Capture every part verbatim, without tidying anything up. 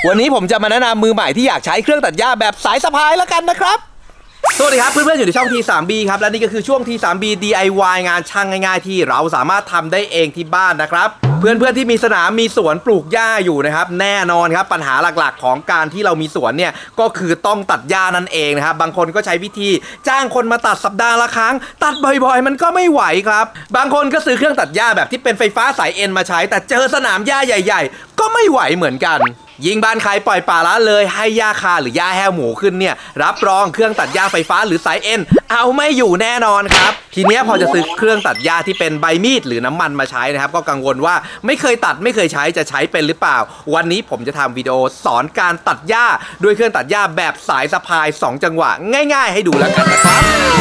วันนี้ผมจะมาแนะนำมือใหม่ที่อยากใช้เครื่องตัดหญ้าแบบสายสะพายแล้วกันนะครับสวัสดีครับเพื่อนๆอยู่ในช่อง ที ทรี บี ครับและนี่ก็คือช่วง ที ทรี บี ดี ไอ วาย งานช่างง่ายๆที่เราสามารถทำได้เองที่บ้านนะครับเพื่อนๆที่มีสนามมีสวนปลูกหญ้าอยู่นะครับแน่นอนครับปัญหาหลักๆของการที่เรามีสวนเนี่ยก็คือต้องตัดหญ้านั่นเองนะครับบางคนก็ใช้วิธีจ้างคนมาตัดสัปดาห์ละครั้งตัดบ่อยๆมันก็ไม่ไหวครับบางคนก็ซื้อเครื่องตัดหญ้าแบบที่เป็นไฟฟ้าสายเอ็นมาใช้แต่เจอสนามหญ้าใหญ่ๆก็ไม่ไหวเหมือนกันยิ่งบ้านใครปล่อยป่าละเลยให้หญ้าคาหรือหญ้าแห้วหมูขึ้นเนี่ยรับรองเครื่องตัดหญ้าไฟฟ้าหรือสายเอ็นเอาไม่อยู่แน่นอนครับทีนี้พอจะซื้อเครื่องตัดหญ้าที่เป็นใบมีดหรือน้ำมันมาใช้นะครับก็กังวลว่าไม่เคยตัดไม่เคยใช้จะใช้เป็นหรือเปล่าวันนี้ผมจะทำวิดีโอสอนการตัดหญ้าด้วยเครื่องตัดหญ้าแบบสายสะพายสองจังหวะง่ายๆให้ดูแล้วกันนะครับ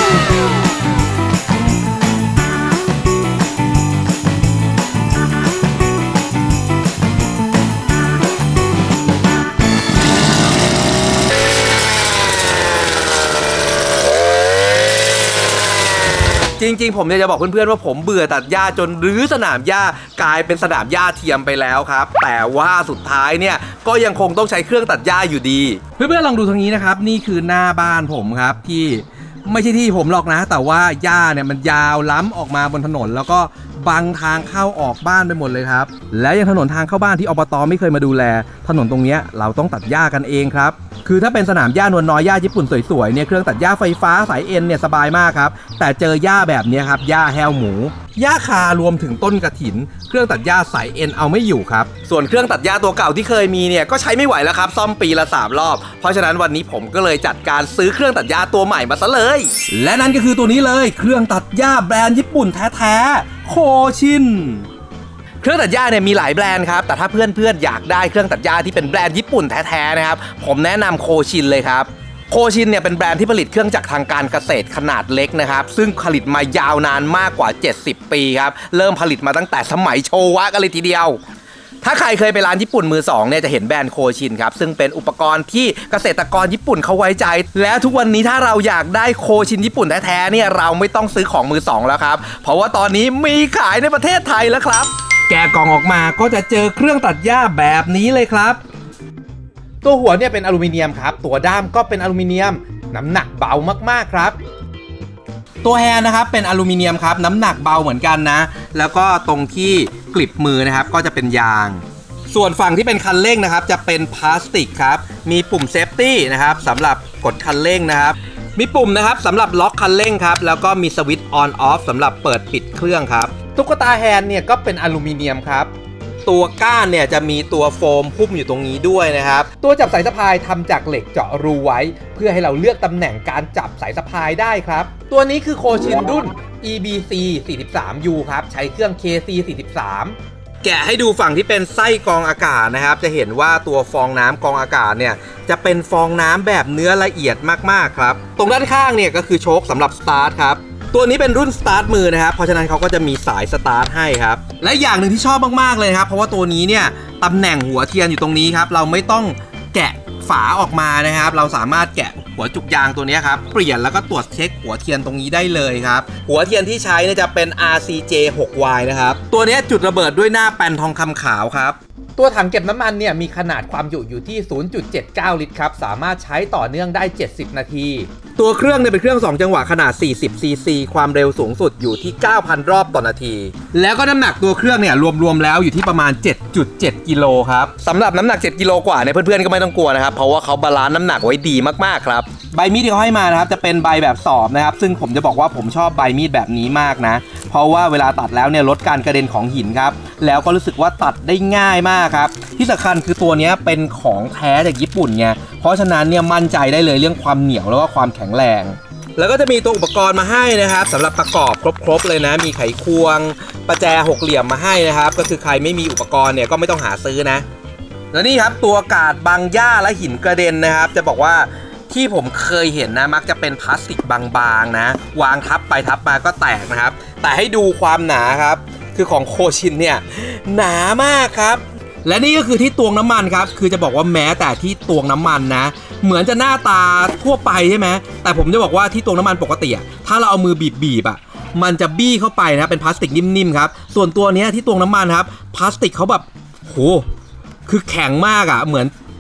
จริงๆผมจะบอกเพื่อนๆว่าผมเบื่อตัดหญ้าจนรื้อสนามหญ้ากลายเป็นสนามหญ้าเทียมไปแล้วครับแต่ว่าสุดท้ายเนี่ยก็ยังคงต้องใช้เครื่องตัดหญ้าอยู่ดีเพื่อนๆลองดูทางนี้นะครับนี่คือหน้าบ้านผมครับที่ไม่ใช่ที่ผมหรอกนะแต่ว่าหญ้าเนี่ยมันยาวล้ำออกมาบนถนนแล้วก็บังทางเข้าออกบ้านไปหมดเลยครับและยังถนนทางเข้าบ้านที่อบต.ไม่เคยมาดูแลถนนตรงนี้เราต้องตัดหญ้ากันเองครับคือถ้าเป็นสนามหญ้านวลน้อยหญ้าญี่ปุ่นสวยๆเนี่ยเครื่องตัดหญ้าไฟฟ้าสายเอ็นเนี่ยสบายมากครับแต่เจอหญ้าแบบนี้ครับหญ้าแห้วหมูหญ้าคารวมถึงต้นกระถินเครื่องตัดหญ้าสายเอ็นเอาไม่อยู่ครับส่วนเครื่องตัดหญ้าตัวเก่าที่เคยมีเนี่ยก็ใช้ไม่ไหวแล้วครับซ่อมปีละสามรอบเพราะฉะนั้นวันนี้ผมก็เลยจัดการซื้อเครื่องตัดหญ้าตัวใหม่มาซะเลยและนั่นก็คือตัวนี้เลยเครื่องตัดหญ้าแบรนด์ญี่ปุ่นแท้ๆโคชินเครื่องตัดหญ้าเนี่ยมีหลายแบรนด์ครับแต่ถ้าเพื่อนๆอยากได้เครื่องตัดหญ้าที่เป็นแบรนด์ญี่ปุ่นแท้ๆนะครับผมแนะนำโคชินเลยครับโคชินเนี่ยเป็นแบรนด์ที่ผลิตเครื่องจักรทางการเกษตรขนาดเล็กนะครับซึ่งผลิตมายาวนานมากกว่าเจ็ดสิบปีครับเริ่มผลิตมาตั้งแต่สมัยโชวะกันเลยทีเดียวถ้าใครเคยไปร้านญี่ปุ่นมือสองเนี่ยจะเห็นแบรนด์โคชินครับซึ่งเป็นอุปกรณ์ที่เกษตรกรญี่ปุ่นเขาไว้ใจและทุกวันนี้ถ้าเราอยากได้โคชินญี่ปุ่นแท้ๆเนี่ยเราไม่ต้องซื้อของมือสองแล้วครับเพราะว่าตอนนี้มีขายในประเทศไทยแล้วครับแกะกล่องออกมาก็จะเจอเครื่องตัดหญ้าแบบนี้เลยครับตัวหัวเนี่ยเป็นอลูมิเนียมครับตัวด้ามก็เป็นอลูมิเนียมน้ำหนักเบามากๆครับตัวแฮนด์นะครับเป็นอลูมิเนียมครับน้ำหนักเบาเหมือนกันนะแล้วก็ตรงที่กลิบมือนะครับก็จะเป็นยางส่วนฝั่งที่เป็นคันเร่งนะครับจะเป็นพลาสติกครับมีปุ่มเซฟตี้นะครับสำหรับกดคันเร่งนะครับมีปุ่มนะครับสำหรับล็อกคันเร่งครับแล้วก็มีสวิตช์ออนออฟสำหรับเปิดปิดเครื่องครับตุ๊กตาแฮนด์เนี่ยก็เป็นอลูมิเนียมครับตัวก้านเนี่ยจะมีตัวโฟมหุ้มอยู่ตรงนี้ด้วยนะครับตัวจับสายสะพายทำจากเหล็กเจาะรูไว้เพื่อให้เราเลือกตำแหน่งการจับสายสะพายได้ครับตัวนี้คือโคชินรุ่น อี บี ซี สี่สิบสาม ยู ครับใช้เครื่อง เค ซี สี่สิบสาม แกะให้ดูฝั่งที่เป็นไส้กรองอากาศนะครับจะเห็นว่าตัวฟองน้ำกรองอากาศเนี่ยจะเป็นฟองน้ำแบบเนื้อละเอียดมากๆครับตรงด้านข้างเนี่ยก็คือโชคสำหรับสตาร์ทครับตัวนี้เป็นรุ่นสตาร์ทมือนะครับเพราะฉะนั้นเขาก็จะมีสายสตาร์ทให้ครับและอย่างหนึ่งที่ชอบมากๆเลยครับเพราะว่าตัวนี้เนี่ยตำแหน่งหัวเทียนอยู่ตรงนี้ครับเราไม่ต้องแกะฝาออกมานะครับเราสามารถแกะหัวจุกยางตัวนี้ครับเปลี่ยนแล้วก็ตรวจเช็คหัวเทียนตรงนี้ได้เลยครับหัวเทียนที่ใช้เนี่ยจะเป็น อาร์ ซี เจ หก วาย นะครับตัวนี้จุดระเบิดด้วยหน้าแป้นทองคำขาวครับตัวถังเก็บน้ำมันเนี่ยมีขนาดความจุอยู่ที่ ศูนย์จุดเจ็ดเก้า ลิตรครับสามารถใช้ต่อเนื่องได้เจ็ดสิบนาทีตัวเครื่องเนี่ยเป็นเครื่องสองจังหวะขนาดสี่สิบซีซีความเร็วสูงสุดอยู่ที่ เก้าพัน รอบต่อนาทีแล้วก็น้ำหนักตัวเครื่องเนี่ยรวมๆแล้วอยู่ที่ประมาณ เจ็ดจุดเจ็ด กิโลครับสำหรับน้ำหนักเจ็ดกิโลกว่าเนี่ยเพื่อนๆก็ไม่ต้องกลัวนะครับเพราะว่าเขาบาลานซ์น้ำหนักไว้ดีมากๆครับใบมีดที่เขาให้มานะครับจะเป็นใบแบบสอบนะครับซึ่งผมจะบอกว่าผมชอบใบมีดแบบนี้มากนะเพราะว่าเวลาตัดแล้วเนี่ยลดการกระเด็นของหินครับแล้วก็รู้สึกว่าตัดได้ง่ายมากครับที่สำคัญคือตัวนี้เป็นของแท้จากญี่ปุ่นไงเพราะฉะนั้นเนี่ยมั่นใจได้เลยเรื่องความเหนียวแล้วก็ความแข็งแรงแล้วก็จะมีตัวอุปกรณ์มาให้นะครับสำหรับประกอบครบๆเลยนะมีไขควงประแจหกเหลี่ยมมาให้นะครับก็คือใครไม่มีอุปกรณ์เนี่ยก็ไม่ต้องหาซื้อนะแล้วนี่ครับตัวกาดบังหญ้าและหินกระเด็นนะครับจะบอกว่าที่ผมเคยเห็นนะมักจะเป็นพลาสติกบางๆนะวางทับไปทับมาก็แตกนะครับแต่ให้ดูความหนาครับคือของโคชินเนี่ยหนามากครับและนี่ก็คือที่ตวงน้ำมันครับคือจะบอกว่าแม้แต่ที่ตวงน้ำมันนะเหมือนจะหน้าตาทั่วไปใช่ไหมแต่ผมจะบอกว่าที่ตวงน้ำมันปกติอะถ้าเราเอามือบีบๆอะมันจะบี้เข้าไปนะเป็นพลาสติกนิ่มๆครับส่วนตัวนี้ที่ตวงน้ำมันครับพลาสติกเขาแบบโหคือแข็งมากอะเหมือน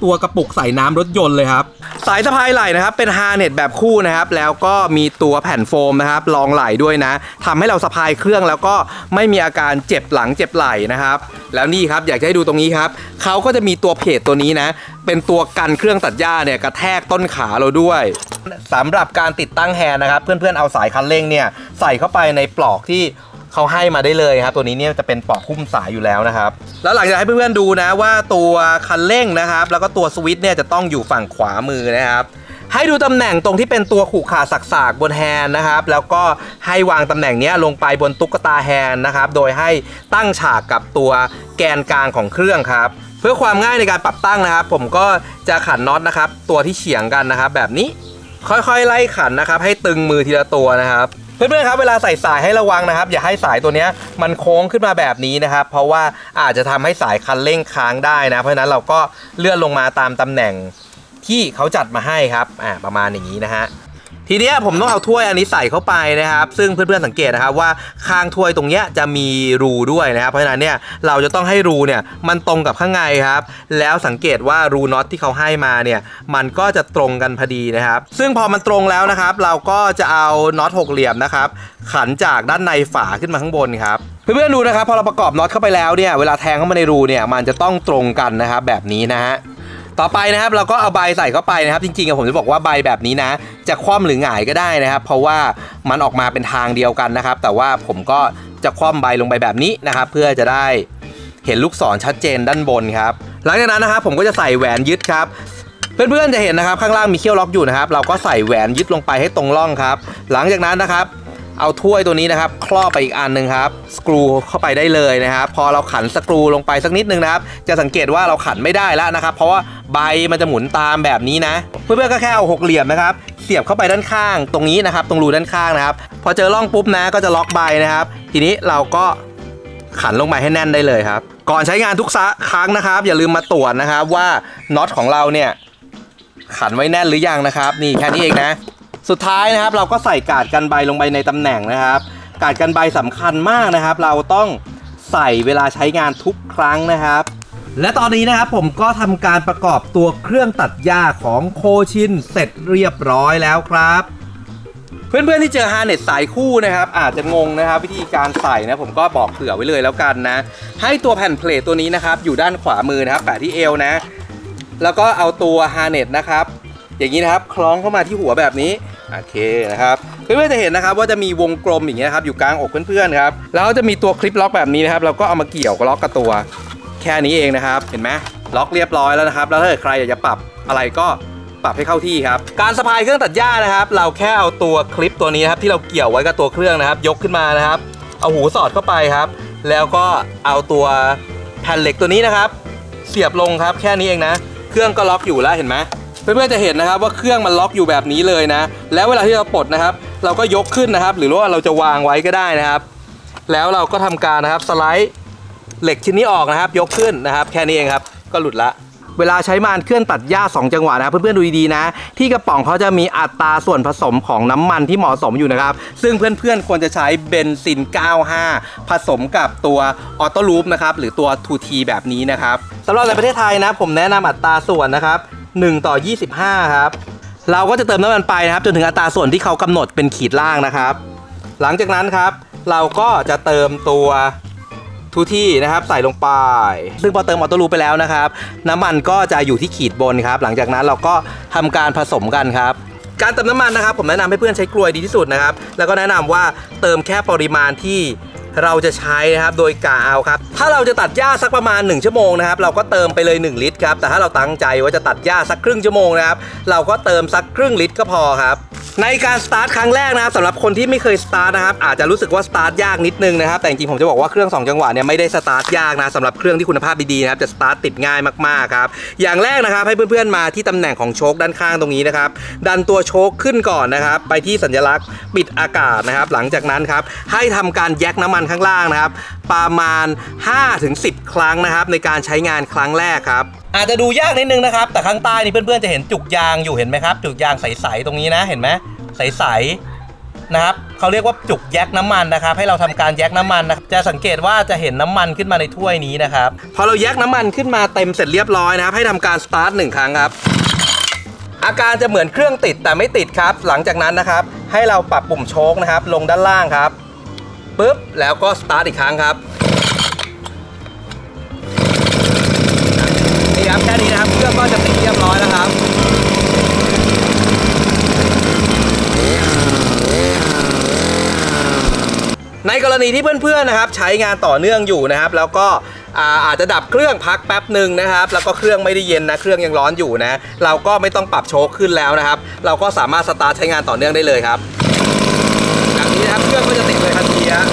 ตัวกระปุกใส่น้ำรถยนต์เลยครับสายสะพายไหล่นะครับเป็นฮาร์เน็ตแบบคู่นะครับแล้วก็มีตัวแผ่นโฟมนะครับรองไหล่ด้วยนะทำให้เราสะพายเครื่องแล้วก็ไม่มีอาการเจ็บหลังเจ็บไหล่นะครับแล้วนี่ครับอยากให้ดูตรงนี้ครับเขาก็จะมีตัวเพจตัวนี้นะเป็นตัวกันเครื่องตัดหญ้าเนี่ยกระแทกต้นขาเราด้วยสำหรับการติดตั้งแฮนด์นะครับเพื่อนๆเอาสายคันเร่งเนี่ยใส่เข้าไปในปลอกที่เขาให้มาได้เลยครับตัวนี้เนี่ยจะเป็นปลอกหุ้มสายอยู่แล้วนะครับแล้วหลังจากให้เพื่อนๆดูนะว่าตัวคันเร่งนะครับแล้วก็ตัวสวิตช์เนี่ยจะต้องอยู่ฝั่งขวามือนะครับให้ดูตำแหน่งตรงที่เป็นตัวขู่ขาสากๆบนแฮนด์นะครับแล้วก็ให้วางตำแหน่งนี้ลงไปบนตุ๊กตาแฮนด์นะครับโดยให้ตั้งฉากกับตัวแกนกลางของเครื่องครับเพื่อความง่ายในการปรับตั้งนะครับผมก็จะขันน็อตนะครับตัวที่เฉียงกันนะครับแบบนี้ค่อยๆไล่ขันนะครับให้ตึงมือทีละตัวนะครับเพื่อนๆครับเวลาใส่สายให้ระวังนะครับอย่าให้สายตัวนี้มันโค้งขึ้นมาแบบนี้นะครับเพราะว่าอาจจะทำให้สายคันเร่งค้างได้นะเพราะฉะนั้นเราก็เลื่อนลงมาตามตำแหน่งที่เขาจัดมาให้ครับอ่าประมาณอย่างนี้นะฮะทีนี้ผมต้องเอาถ้วยอันนี้ใส่เข้าไปนะครับซึ่งเพื่อนๆสังเกตนะครับว่าข้างถ้วยตรงนี้จะมีรูด้วยนะครับเพราะฉะนั้นเนี่ยเราจะต้องให้รูเนี่ยมันตรงกับข้างในครับแล้วสังเกตว่ารูน็อตที่เขาให้มาเนี่ยมันก็จะตรงกันพอดีนะครับซึ่งพอมันตรงแล้วนะครับเราก็จะเอาน็อตหกเหลี่ยมนะครับขันจากด้านในฝาขึ้นมาข้างบนครับเพื่อนๆดูนะครับพอเราประกอบน็อตเข้าไปแล้วเนี่ยเวลาแทงเข้ามาในรูเนี่ยมันจะต้องตรงกันนะครับแบบนี้นะฮะต่อไปนะครับเราก็เอาใบใส่เข้าไปนะครับจริงๆผมจะบอกว่าใบแบบนี้นะจะคว่ำหรือหงายก็ได้นะครับเพราะว่ามันออกมาเป็นทางเดียวกันนะครับแต่ว่าผมก็จะคว่ำใบลงไปแบบนี้นะครับเพื่อจะได้เห็นลูกศรชัดเจนด้านบนครับหลังจากนั้นนะครับผมก็จะใส่แหวนยึดครับเพื่อนๆจะเห็นนะครับข้างล่างมีเขี้ยวล็อกอยู่นะครับเราก็ใส่แหวนยึดลงไปให้ตรงร่องครับหลังจากนั้นนะครับเอาถ้วยตัวนี้นะครับครอบไปอีกอันหนึ่งครับสกรูเข้าไปได้เลยนะครับพอเราขันสกรูลงไปสักนิดนึงนะครับจะสังเกตว่าเราขันไม่ได้แล้วนะครับเพราะว่าใบมันจะหมุนตามแบบนี้นะเพื่อนๆก็แค่เอาหกเหลี่ยมนะครับเสียบเข้าไปด้านข้างตรงนี้นะครับตรงรูด้านข้างนะครับพอเจอร่องปุ๊บนะก็จะล็อกใบนะครับทีนี้เราก็ขันลงไปให้แน่นได้เลยครับก่อนใช้งานทุกครั้งนะครับอย่าลืมมาตรวจนะครับว่าน็อตของเราเนี่ยขันไว้แน่นหรือยังนะครับนี่แค่นี้เองนะสุดท้ายนะครับเราก็ใส่กาดกันใบลงไปในตำแหน่งนะครับกาดกันใบสำคัญมากนะครับเราต้องใส่เวลาใช้งานทุกครั้งนะครับและตอนนี้นะครับผมก็ทำการประกอบตัวเครื่องตัดหญ้าของโคชินเสร็จเรียบร้อยแล้วครับเพื่อนๆที่เจอฮาร์เน็ตสายคู่นะครับอาจจะงงนะครับวิธีการใส่นะผมก็บอกเผื่อไว้เลยแล้วกันนะให้ตัวแผ่นเพลทตัวนี้นะครับอยู่ด้านขวามือนะครับแปะที่เอวนะแล้วก็เอาตัวฮาร์เน็ตนะครับอย่างนี้นะครับคล้องเข้ามาที่หัวแบบนี้โอเคนะครับเพื่อนๆจะเห็นนะครับว่าจะมีวงกลมอย่างเงี้ยครับอยู่กลางอกเพื่อนๆครับแล้วจะมีตัวคลิปล็อกแบบนี้นะครับเราก็เอามาเกี่ยวกับล็อกกับตัวแค่นี้เองนะครับเห็นไหมล็อกเรียบร้อยแล้วนะครับแล้วถ้าใครอยากจะปรับอะไรก็ปรับให้เข้าที่ครับการสะพายเครื่องตัดหญ้านะครับเราแค่เอาตัวคลิปตัวนี้ครับที่เราเกี่ยวไว้กับตัวเครื่องนะครับยกขึ้นมานะครับเอาหูสอดเข้าไปครับแล้วก็เอาตัวแผ่นเหล็กตัวนี้นะครับเสียบลงครับแค่นี้เองนะเครื่องก็ล็อกอยู่แล้วเห็นไหมเพื่อนๆจะเห็นนะครับว่าเครื่องมันล็อกอยู่แบบนี้เลยนะแล้วเวลาที่เราปลดนะครับเราก็ยกขึ้นนะครับหรือว่าเราจะวางไว้ก็ได้นะครับแล้วเราก็ทำการนะครับสไลด์เหล็กชิ้นนี้ออกนะครับยกขึ้นนะครับแค่นี้เองครับก็หลุดละเวลาใช้มานเครื่องตัดหญ้าสองจังหวะนะเพื่อนๆดูดีๆนะที่กระป๋องเขาจะมีอัตราส่วนผสมของน้ำมันที่เหมาะสมอยู่นะครับซึ่งเพื่อนๆควรจะใช้เบนซินเก้าสิบห้าผสมกับตัวออโต้ลูปนะครับหรือตัว ทู ที แบบนี้นะครับสำหรับในประเทศไทยนะผมแนะนำอัตราส่วนนะครับหนึ่งต่อยี่สิบห้าครับเราก็จะเติมน้ำมันไปนะครับจนถึงอัตราส่วนที่เขากำหนดเป็นขีดล่างนะครับหลังจากนั้นครับเราก็จะเติมตัวทูที่นะครับใส่ลงไปซึ่งพอเติมออโต้ลูปไปแล้วนะครับน้ำมันก็จะอยู่ที่ขีดบนครับหลังจากนั้นเราก็ทำการผสมกันครับการเติมน้ำมันนะครับผมแนะนำให้เพื่อนใช้กลวยดีที่สุดนะครับแล้วก็แนะนำว่าเติมแค่ปริมาณที่เราจะใช้นะครับโดยกะเอาครับถ้าเราจะตัดหญ้าสักประมาณหนึ่งชั่วโมงนะครับเราก็เติมไปเลยหนึ่งลิตรครับแต่ถ้าเราตั้งใจว่าจะตัดหญ้าสักครึ่งชั่วโมงนะครับเราก็เติมสักครึ่งลิตรก็พอครับในการสตาร์ทครั้งแรกนะครับสำหรับคนที่ไม่เคยสตาร์ทนะครับอาจจะรู้สึกว่าสตาร์ทยากนิดนึงนะครับแต่จริงๆผมจะบอกว่าเครื่องสองจังหวะเนี่ยไม่ได้สตาร์ทยากนะสำหรับเครื่องที่คุณภาพดีๆนะครับจะสตาร์ทติดง่ายมากๆครับอย่างแรกนะครับให้เพื่อนๆมาที่ตำแหน่งของโชคด้านข้างตรงนี้นะครับดันตัวโชคขึ้นก่อนนะครับไปที่สัญลักษณ์ปิดอากาศนะครับหลังจากนั้นครับให้ทำการแยกน้ำมันข้างล่างนะครับประมาณ ห้าถึงสิบ ครั้งนะครับในการใช้งานครั้งแรกครับอาจจะดูยากนิดนึงนะครับแต่ข้างใต้นี่เพื่อนๆจะเห็นจุกยางอยู่เห็นไหมครับจุกยางใสๆตรงนี้นะเห็นไหมใสๆนะครับเขาเรียกว่าจุกแยกน้ำมันนะครับให้เราทำการแยกน้ำมันนะจะสังเกตว่าจะเห็นน้ำมันขึ้นมาในถ้วยนี้นะครับพอเราแยกน้ำมันขึ้นมาเต็มเสร็จเรียบร้อยนะครับให้ทำการสตาร์ทหนึ่งครั้งครับอาการจะเหมือนเครื่องติดแต่ไม่ติดครับหลังจากนั้นนะครับให้เราปรับปุ่มโชคนะครับลงด้านล่างครับปึ๊บแล้วก็สตาร์ทอีกครั้งครับนี่ครับแค่นี้นะครับเครื่องก็จะติดเรียบร้อยแล้วครับในกรณีที่เพื่อนๆนะครับใช้งานต่อเนื่องอยู่นะครับแล้วก็อาจจะดับเครื่องพักแป๊บหนึ่งนะครับแล้วก็เครื่องไม่ได้เย็นนะเครื่องยังร้อนอยู่นะเราก็ไม่ต้องปรับโชคขึ้นแล้วนะครับเราก็สามารถสตาร์ทใช้งานต่อเนื่องได้เลยครับอย่างนี้นะครับเครื่องก็จะติดเลยทันทีฮะ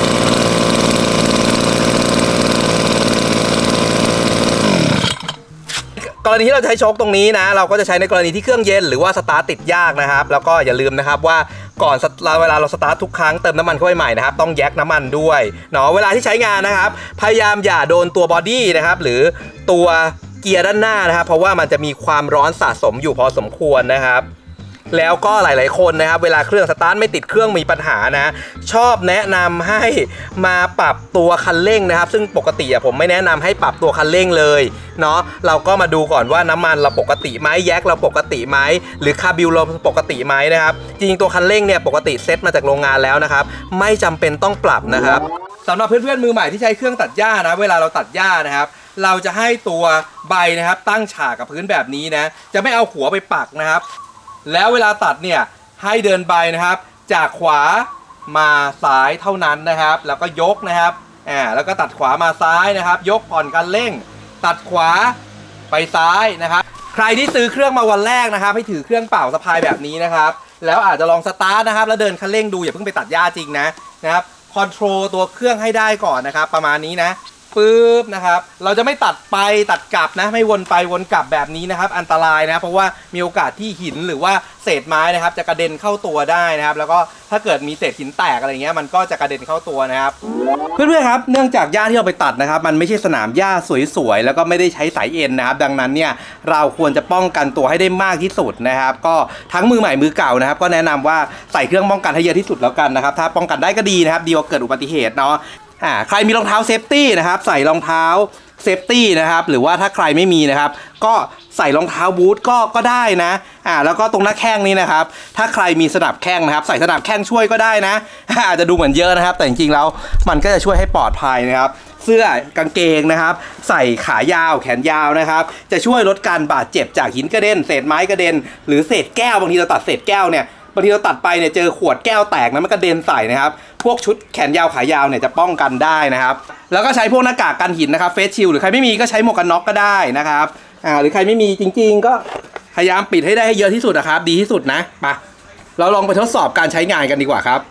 กรณีที่เราใช้โชคตรงนี้นะเราก็จะใช้ในกรณีที่เครื่องเย็นหรือว่าสตาร์ทติดยากนะครับแล้วก็อย่าลืมนะครับว่าก่อนเวลาเราสตาร์ททุกครั้งเติมน้ำมันเข้าไปใหม่นะครับต้องแยกน้ำมันด้วยเนาะเวลาที่ใช้งานนะครับพยายามอย่าโดนตัวบอดี้นะครับหรือตัวเกียร์ด้านหน้านะครับเพราะว่ามันจะมีความร้อนสะสมอยู่พอสมควรนะครับแล้วก็หลายๆคนนะครับเวลาเครื่องสตาร์ทไม่ติดเครื่องมีปัญหานะชอบแนะนำให้มาปรับตัวคันเร่งนะครับซึ่งปกติอะผมไม่แนะนำให้ปรับตัวคันเร่งเลยเนาะเราก็มาดูก่อนว่าน้ำมันเราปกติไหมแยกเราปกติไหมหรือคาร์บิวเราปกติไหมนะครับจริงๆตัวคันเร่งเนี่ยปกติเซ็ตมาจากโรงงานแล้วนะครับไม่จำเป็นต้องปรับนะครับสำหรับเพื่อนๆมือใหม่ที่ใช้เครื่องตัดหญ้านะเวลาเราตัดหญ้านะครับเราจะให้ตัวใบนะครับตั้งฉากกับพื้นแบบนี้นะจะไม่เอาหัวไปปักนะครับแล้วเวลาตัดเนี่ยให้เดินใบนะครับจากขวามาซ้ายเท่านั้นนะครับแล้วก็ยกนะครับอ่าแล้วก็ตัดขวามาซ้ายนะครับยกผ่อนคันเร่งตัดขวาไปซ้ายนะครับใครที่ซื้อเครื่องมาวันแรกนะครับให้ถือเครื่องเป่าสะพายแบบนี้นะครับแล้วอาจจะลองสตาร์ทนะครับแล้วเดินคันเร่งดูอย่าเพิ่งไปตัดหญ้าจริงนะนะครับคอนโทรลตัวเครื่องให้ได้ก่อนนะครับประมาณนี้นะปึ๊บนะครับเราจะไม่ตัดไปตัดกลับนะไม่วนไปวนกลับแบบนี้นะครับอันตรายนะเพราะว่ามีโอกาสที่หินหรือว่าเศษไม้นะครับจะกระเด็นเข้าตัวได้นะครับแล้วก็ถ้าเกิดมีเศษหินแตกอะไรเงี้ยมันก็จะกระเด็นเข้าตัวนะครับเพื่อนๆครับเนื่องจากหญ้าที่เราไปตัดนะครับมันไม่ใช่สนามหญ้าสวยๆแล้วก็ไม่ได้ใช้สายเอ็นนะครับดังนั้นเนี่ยเราควรจะป้องกันตัวให้ได้มากที่สุดนะครับก็ทั้งมือใหม่มือเก่านะครับก็แนะนำว่าใส่เครื่องป้องกันให้เยอะที่สุดแล้วกันนะครับถ้าป้องกันได้ก็ดีนะครับดีกว่าเกิดอุบัติเหตุเนาะอ่าใครมีรองเท้าเซฟตี้นะครับใส่รองเท้าเซฟตี้นะครับหรือว่าถ้าใครไม่มีนะครับก็ใส่รองเท้าบูทก็ก็ได้นะอ่าแล้วก็ตรงหน้าแข้งนี้นะครับถ้าใครมีสนับแข้งนะครับใส่สนับแข้งช่วยก็ได้นะอาจจะดูเหมือนเยอะนะครับแต่จริงๆแล้วมันก็จะช่วยให้ปลอดภัยนะครับเสื้อกางเกงนะครับใส่ขายาวแขนยาวนะครับจะช่วยลดการบาดเจ็บจากหินกระเด็นเศษไม้กระเด็นหรือเศษแก้วบางทีเราตัดเศษแก้วเนี่ยบางทีเราตัดไปเนี่ยเจอขวดแก้วแตกนะมันกระเด็นใส่นะครับพวกชุดแขนยาวขายาวเนี่ยจะป้องกันได้นะครับแล้วก็ใช้พวกหน้ากากกันหินนะครับเฟสชิลหรือใครไม่มีก็ใช้หมวกกันน็อกก็ได้นะครับอ่าหรือใครไม่มีจริงๆก็พยายามปิดให้ได้ให้เยอะที่สุดนะครับดีที่สุดนะไปเราลองไปทดสอบการใช้งานกันดีกว่าครับ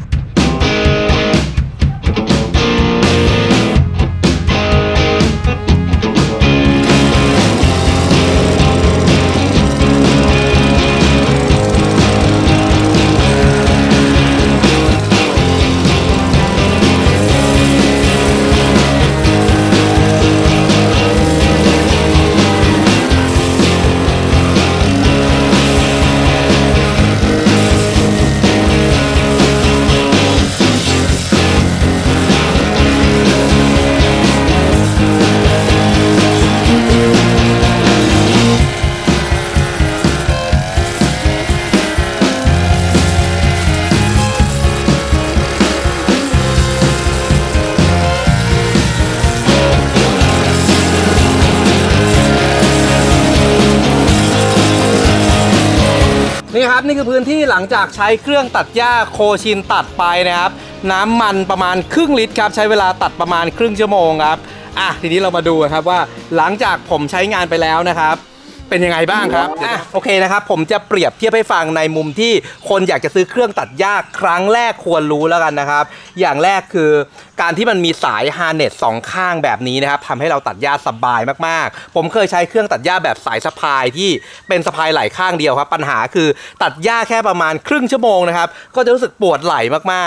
นี่ครับนี่คือพื้นที่หลังจากใช้เครื่องตัดหญ้าโคชินตัดไปนะครับน้ำมันประมาณครึ่งลิตรครับใช้เวลาตัดประมาณครึ่งชั่วโมงครับอ่ะทีนี้เรามาดูครับว่าหลังจากผมใช้งานไปแล้วนะครับเป็นยังไงบ้างครับอ่ะโอเคนะครับผมจะเปรียบเทียบให้ฟังในมุมที่คนอยากจะซื้อเครื่องตัดหญ้าครั้งแรกควรรู้แล้วกันนะครับอย่างแรกคือการที่มันมีสายฮาร์เนสสองข้างแบบนี้นะครับทำให้เราตัดหญ้าสบายมากๆผมเคยใช้เครื่องตัดหญ้าแบบสายสะพายที่เป็นสะพายไหล่ข้างเดียวครับปัญหาคือตัดหญ้าแค่ประมาณครึ่งชั่วโมงนะครับก็จะรู้สึกปวดไหล่มากๆ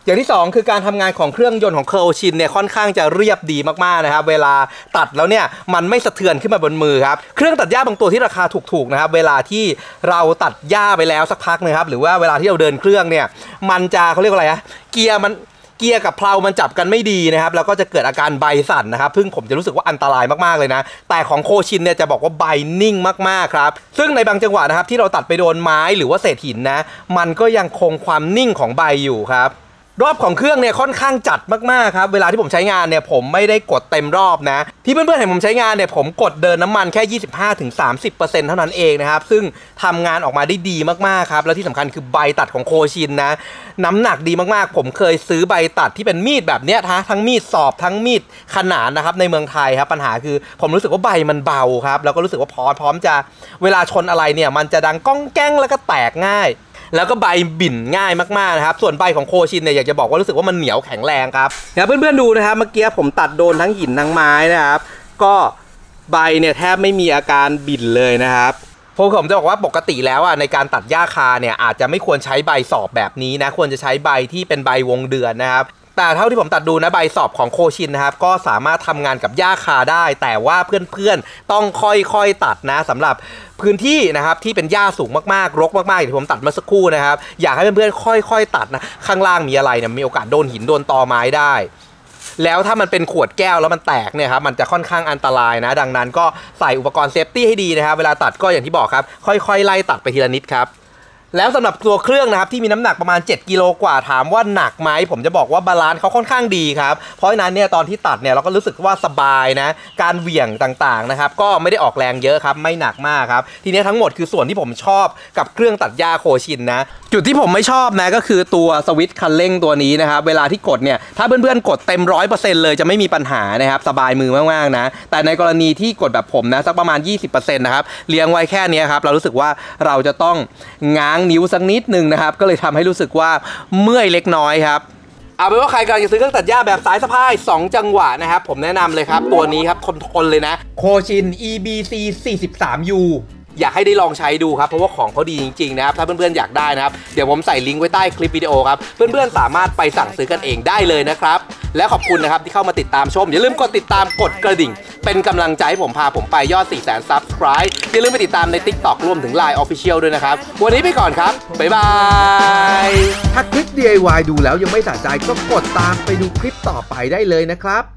อย่างที่สองคือการทำงานของเครื่องยนต์ของเคอร์ชินเนี่ยค่อนข้างจะเรียบดีมากๆนะครับเวลาตัดแล้วเนี่ยมันไม่สะเทือนขึ้นมาบนมือครับเครื่องตัดหญ้าบางตัวที่ราคาถูกๆนะครับเวลาที่เราตัดหญ้าไปแล้วสักพักนะครับหรือว่าเวลาที่เราเดินเครื่องเนี่ยมันจะเขาเรียกว่าอะไรอะเกียร์มันเกียร์กับเพลามันจับกันไม่ดีนะครับแล้วก็จะเกิดอาการใบสั่นนะครับซึ่งผมจะรู้สึกว่าอันตรายมากๆเลยนะแต่ของโคชินเนี่ยจะบอกว่าใบนิ่งมากๆครับซึ่งในบางจังหวะนะครับที่เราตัดไปโดนไม้หรือว่าเศษหินนะมันก็ยังคงความนิ่งของใบอยู่ครับรอบของเครื่องเนี่ยค่อนข้างจัดมากๆครับเวลาที่ผมใช้งานเนี่ยผมไม่ได้กดเต็มรอบนะที่เพื่อนๆเห็นผมใช้งานเนี่ยผมกดเดินน้ำมันแค่ ยี่สิบห้าถึงสามสิบเปอร์เซ็นต์ เท่านั้นเองนะครับซึ่งทำงานออกมาได้ดีมากๆครับแล้วที่สำคัญคือใบตัดของโคชินนะน้ำหนักดีมากๆผมเคยซื้อใบตัดที่เป็นมีดแบบเนี้ยทั้งมีดสอบทั้งมีดขนานนะครับในเมืองไทยครับปัญหาคือผมรู้สึกว่าใบมันเบาครับแล้วก็รู้สึกว่าพร้อมพร้อมจะเวลาชนอะไรเนี่ยมันจะดังก้องแก้งแล้วก็แตกง่ายแล้วก็ใบบิ่นง่ายมากๆนะครับส่วนใบของโคชินเนี่ยอยากจะบอกว่ารู้สึกว่ามันเหนียวแข็งแรงครับนะเพื่อนๆดูนะครับเมื่อกี้ผมตัดโดนทั้งหินทั้งไม้นะครับก็ใบเนี่ยแทบไม่มีอาการบิ่นเลยนะครับผมจะบอกว่าปกติแล้วอ่ะในการตัดหญ้าคาเนี่ยอาจจะไม่ควรใช้ใบสอบแบบนี้นะควรจะใช้ใบที่เป็นใบวงเดือนนะครับแต่เท่าที่ผมตัดดูนะใบสอบของโคชินนะครับก็สามารถทำงานกับหญ้าคาได้แต่ว่าเพื่อนๆต้องค่อยๆตัดนะสำหรับพื้นที่นะครับที่เป็นหญ้าสูงมากๆรกมากๆอย่างที่ผมตัดเมื่อสักครู่นะครับอยากให้เพื่อนๆค่อยๆตัดนะข้างล่างมีอะไรเนี่ยมีโอกาสโดนหินโดนตอไม้ได้แล้วถ้ามันเป็นขวดแก้วแล้วมันแตกเนี่ยครับมันจะค่อนข้างอันตรายนะดังนั้นก็ใส่อุปกรณ์เซฟตี้ให้ดีนะครับเวลาตัดก็อย่างที่บอกครับค่อยๆไล่ตัดไปทีละนิดครับแล้วสำหรับตัวเครื่องนะครับที่มีน้ำหนักประมาณเจ็ดกิโลกว่าถามว่าหนักไหมผมจะบอกว่าบาลานซ์เขาค่อนข้างดีครับเพราะฉะนั้นเนี่ยตอนที่ตัดเนี่ยเราก็รู้สึกว่าสบายนะการเหวี่ยงต่างๆนะครับก็ไม่ได้ออกแรงเยอะครับไม่หนักมากครับทีนี้ทั้งหมดคือส่วนที่ผมชอบกับเครื่องตัดหญ้าโคชินนะจุดที่ผมไม่ชอบนะก็คือตัวสวิตช์คันเร่งตัวนี้นะครับเวลาที่กดเนี่ยถ้าเพื่อนๆกดเต็ม ร้อยเปอร์เซ็นต์ เลยจะไม่มีปัญหานะครับสบายมือมากๆนะแต่ในกรณีที่กดแบบผมนะสักประมาณ ยี่สิบเปอร์เซ็นต์ นะครับเลี้ยงไว้แค่นี้ครับเรารู้สึกว่าเราจะต้องง้างนิ้วสักนิดนึงนะครับก็เลยทำให้รู้สึกว่าเมื่อยเล็กน้อยครับเอาเป็นว่าใครกำลังจะซื้อเครื่องตัดหญ้าแบบสายสะพายสองจังหวะนะครับผมแนะนำเลยครับตัวนี้ครับทนๆเลยนะโคชิน อี บี ซี สี่สิบสาม ยู อยากให้ได้ลองใช้ดูครับเพราะว่าของเขาดีจริงๆนะครับถ้าเพื่อนๆอยากได้นะครับเดี๋ยวผมใส่ลิงก์ไว้ใต้คลิปวิดีโอครับเพื่อนๆสามารถไปสั่งซื้อกันเองได้เลยนะครับและขอบคุณนะครับที่เข้ามาติดตามชมอย่าลืมกดติดตามกดกระดิ่งเป็นกำลังใจให้ผมพาผมไปยอด สี่แสน ซับสไครบ์ อย่าลืมไปติดตามใน ติ๊กต็อก รวมถึง ไลน์ Official ด้วยนะครับวันนี้ไปก่อนครับบ๊ายบายถ้าคลิป ดี ไอ วาย ดูแล้วยังไม่สะใจก็กดตามไปดูคลิปต่อไปได้เลยนะครับ